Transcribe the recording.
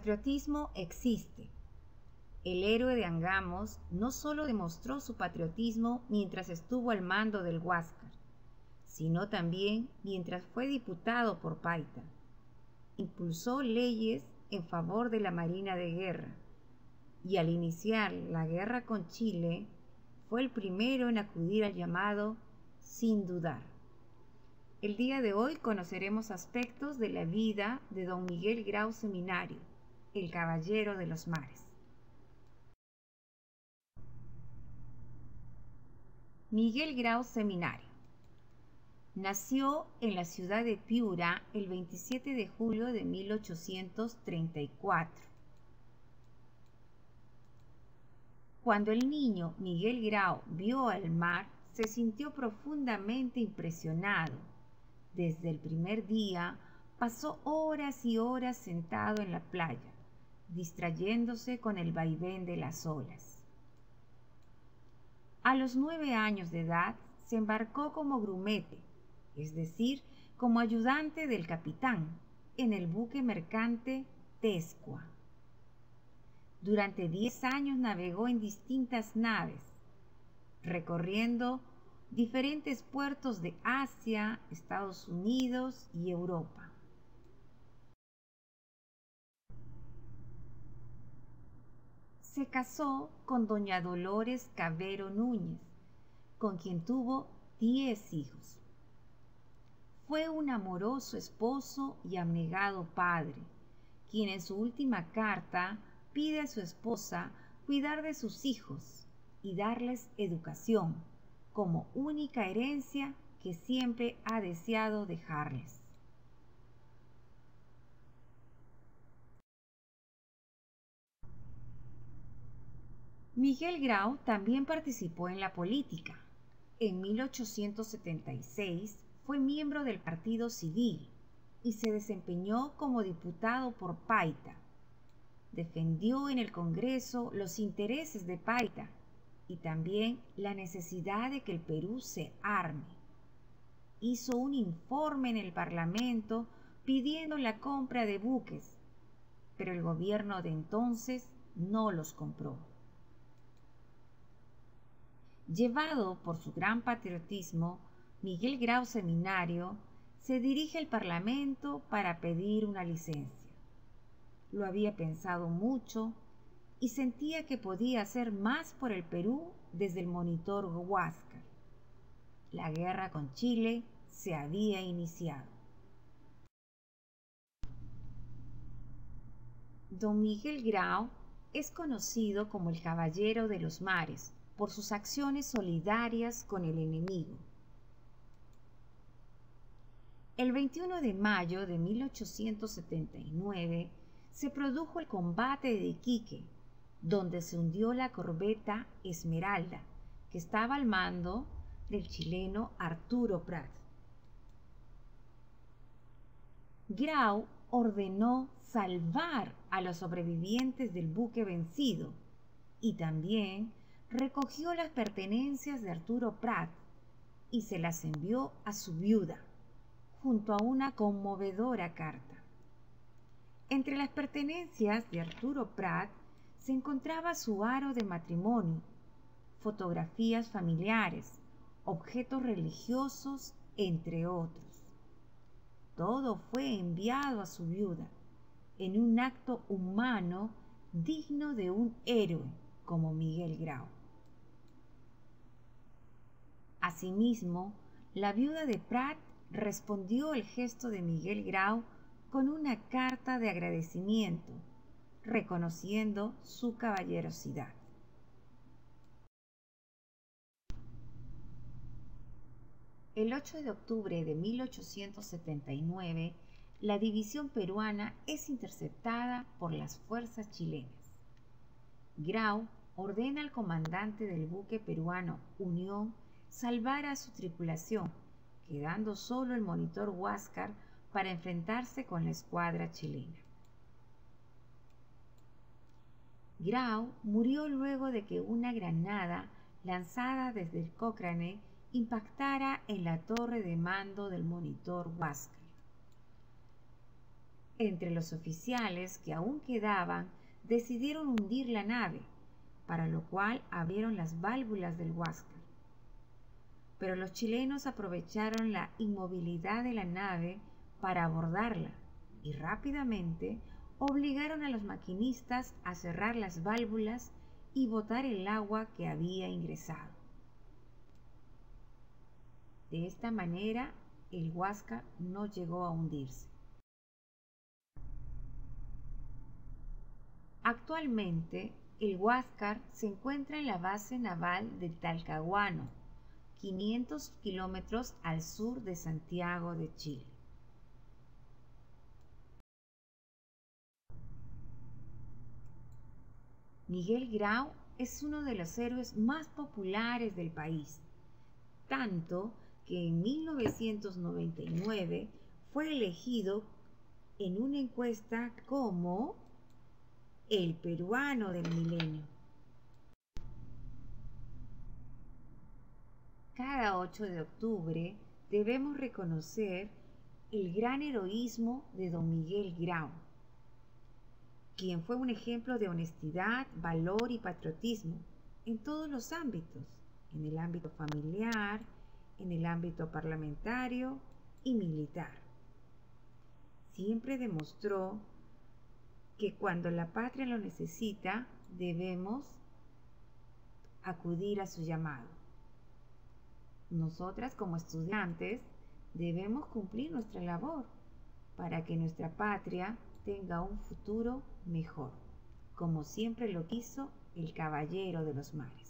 patriotismo existe. El héroe de Angamos no solo demostró su patriotismo mientras estuvo al mando del Huáscar, sino también mientras fue diputado por Paita. Impulsó leyes en favor de la Marina de Guerra y al iniciar la guerra con Chile fue el primero en acudir al llamado sin dudar. El día de hoy conoceremos aspectos de la vida de don Miguel Grau Seminario, el caballero de los mares. Miguel Grau Seminario nació en la ciudad de Piura el 27 de julio de 1834. Cuando el niño Miguel Grau vio al mar, se sintió profundamente impresionado. Desde el primer día pasó horas y horas sentado en la playa, distrayéndose con el vaivén de las olas. A los 9 años de edad se embarcó como grumete, es decir, como ayudante del capitán, en el buque mercante Tescua. Durante 10 años navegó en distintas naves, recorriendo diferentes puertos de Asia, Estados Unidos y Europa. Se casó con doña Dolores Cavero Núñez, con quien tuvo 10 hijos. Fue un amoroso esposo y abnegado padre, quien en su última carta pide a su esposa cuidar de sus hijos y darles educación como única herencia que siempre ha deseado dejarles. Miguel Grau también participó en la política. En 1876 fue miembro del Partido Civil y se desempeñó como diputado por Paita. Defendió en el Congreso los intereses de Paita y también la necesidad de que el Perú se arme. Hizo un informe en el Parlamento pidiendo la compra de buques, pero el gobierno de entonces no los compró. Llevado por su gran patriotismo, Miguel Grau Seminario se dirige al Parlamento para pedir una licencia. Lo había pensado mucho y sentía que podía hacer más por el Perú desde el monitor Huáscar. La guerra con Chile se había iniciado. Don Miguel Grau es conocido como el Caballero de los Mares por sus acciones solidarias con el enemigo. El 21 de mayo de 1879 se produjo el combate de Iquique, donde se hundió la corbeta Esmeralda, que estaba al mando del chileno Arturo Prat. Grau ordenó salvar a los sobrevivientes del buque vencido y también recogió las pertenencias de Arturo Prat y se las envió a su viuda, junto a una conmovedora carta. Entre las pertenencias de Arturo Prat se encontraba su aro de matrimonio, fotografías familiares, objetos religiosos, entre otros. Todo fue enviado a su viuda en un acto humano digno de un héroe como Miguel Grau. Asimismo, la viuda de Prat respondió el gesto de Miguel Grau con una carta de agradecimiento, reconociendo su caballerosidad. El 8 de octubre de 1879, la división peruana es interceptada por las fuerzas chilenas. Grau ordena al comandante del buque peruano Unión salvar a su tripulación, quedando solo el monitor Huáscar para enfrentarse con la escuadra chilena. Grau murió luego de que una granada lanzada desde el Cochrane impactara en la torre de mando del monitor Huáscar. Entre los oficiales que aún quedaban, decidieron hundir la nave, para lo cual abrieron las válvulas del Huáscar. Pero los chilenos aprovecharon la inmovilidad de la nave para abordarla y rápidamente obligaron a los maquinistas a cerrar las válvulas y botar el agua que había ingresado. De esta manera, el Huáscar no llegó a hundirse. Actualmente, el Huáscar se encuentra en la base naval de Talcahuano, 500 kilómetros al sur de Santiago de Chile. Miguel Grau es uno de los héroes más populares del país, tanto que en 1999 fue elegido en una encuesta como el peruano del milenio. Cada 8 de octubre debemos reconocer el gran heroísmo de don Miguel Grau, quien fue un ejemplo de honestidad, valor y patriotismo en todos los ámbitos, en el ámbito familiar, en el ámbito parlamentario y militar. Siempre demostró que cuando la patria lo necesita, debemos acudir a su llamado. Nosotras como estudiantes debemos cumplir nuestra labor para que nuestra patria tenga un futuro mejor, como siempre lo quiso el caballero de los mares.